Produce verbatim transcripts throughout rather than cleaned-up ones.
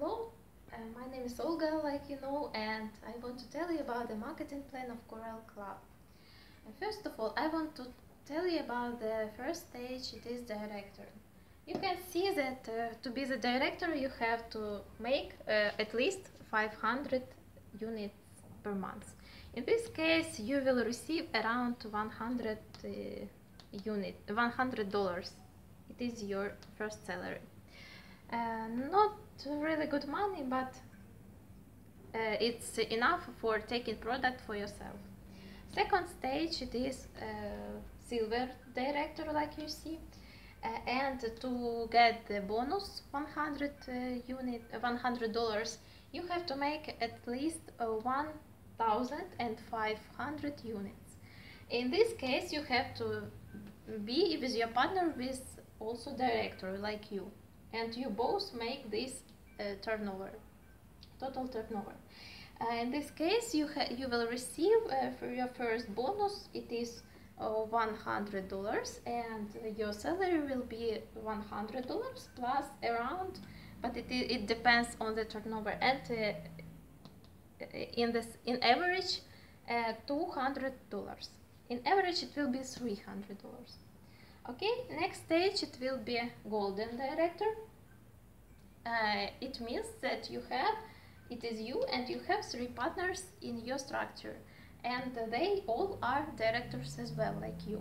Hello, uh, my name is Olga, like you know, and I want to tell you about the marketing plan of Corel Club. And first of all, I want to tell you about the first stage, it is director. You can see that uh, to be the director you have to make uh, at least five hundred units per month. In this case, you will receive around one hundred uh, unit, one hundred dollars. It is your first salary. Uh, not really good money, but uh, it's enough for taking product for yourself. Second stage, it is uh, silver director, like you see, uh, and to get the bonus one hundred uh, unit, one hundred dollars, you have to make at least uh, one thousand five hundred units. In this case, you have to be with your partner with also director like you, and you both make this uh, turnover, total turnover. Uh, in this case, you you will receive uh, for your first bonus, it is uh, one hundred dollars, and your salary will be one hundred dollars plus around, but it it depends on the turnover, and uh, in this in average uh, two hundred dollars. In average, it will be three hundred dollars. Okay, next stage, it will be golden director. Uh, it means that you have, it is you and you have three partners in your structure, and they all are directors as well, like you.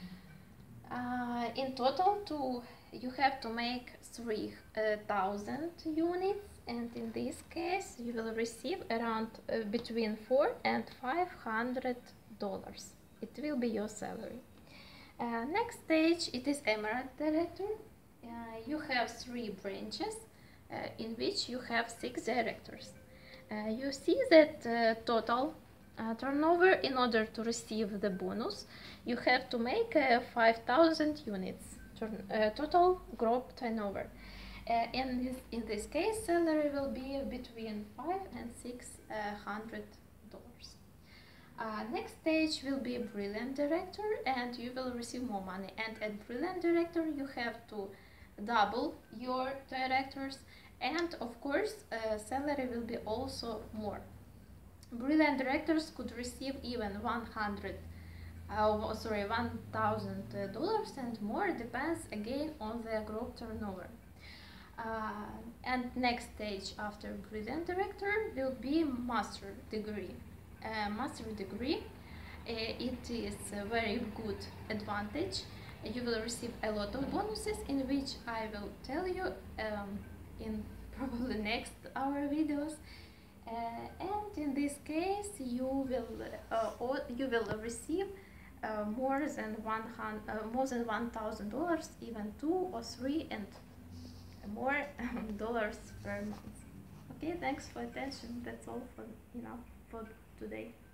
Uh, in total, to, you have to make three thousand units, and in this case, you will receive around uh, between four and five hundred dollars. It will be your salary. Uh, next stage, it is Emerald Director. Uh, you have three branches uh, in which you have six directors. Uh, you see that uh, total uh, turnover, in order to receive the bonus, you have to make uh, five thousand units, uh, total group turnover. Uh, in, this, in this case, salary will be between five and six hundred dollars. Uh, next stage will be Brilliant Director, and you will receive more money. And at Brilliant Director, you have to double your directors, and of course, uh, salary will be also more. Brilliant Directors could receive even one hundred, uh, sorry, one thousand dollars and more. Depends again on the group turnover. Uh, and next stage after Brilliant Director will be Master Degree. Uh, master degree, uh, it is a very good advantage. You will receive a lot of bonuses, in which I will tell you um, in probably next hour videos. Uh, and in this case, you will uh, or you will receive uh, more than one hundred, uh, more than one thousand dollars, even two or three and more dollars per month. Okay, thanks for attention. That's all for you know for today.